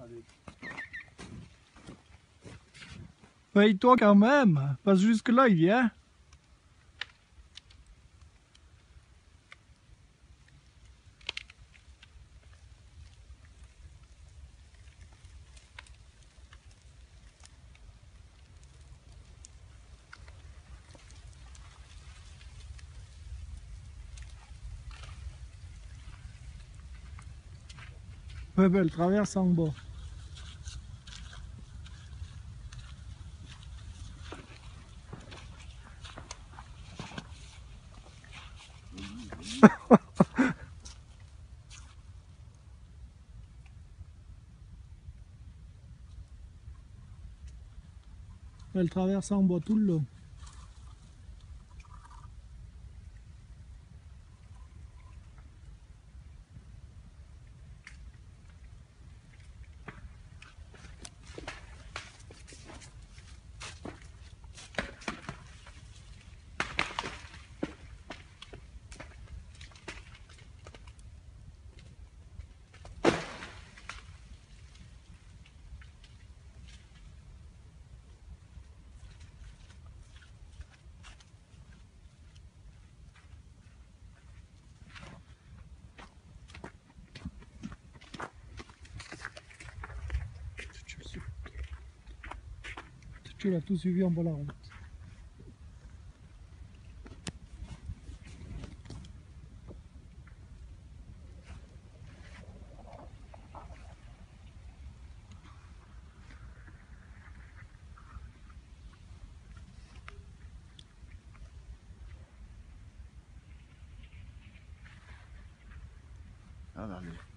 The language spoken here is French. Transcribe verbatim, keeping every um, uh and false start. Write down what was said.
Allez. Veille-toi quand même, parce que jusque-là il vient. Ouais, ben, elle traverse en bas. Elle traverse en bas tout le long. Tu l'as tout suivi en bas la route. Ah, allez.